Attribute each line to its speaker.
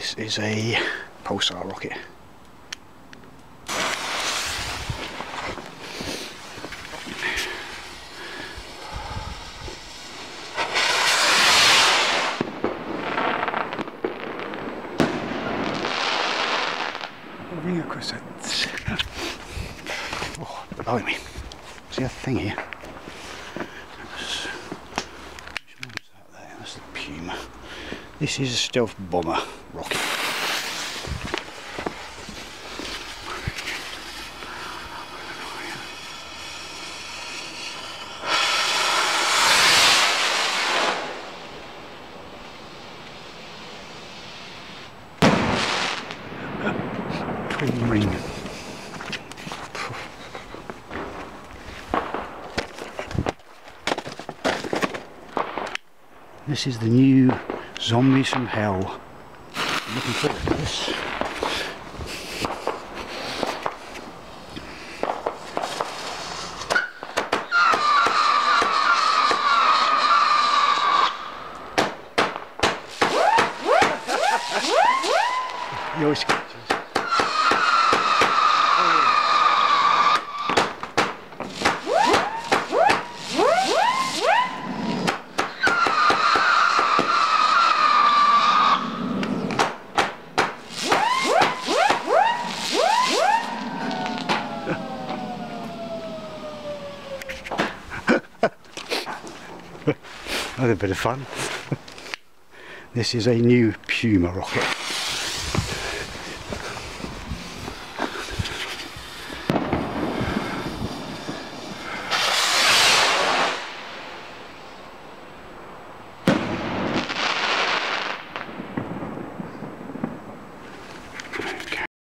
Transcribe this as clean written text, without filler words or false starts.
Speaker 1: This is a Pulsar rocket. Ring across it. Oh, below me. See a thing here? That's the Puma. This is a stealth bomber rocket. Twin ring. This is the new Zombies from Hell. I'm looking forward to this. He always catches. That had a bit of fun. This is a new Puma rocket.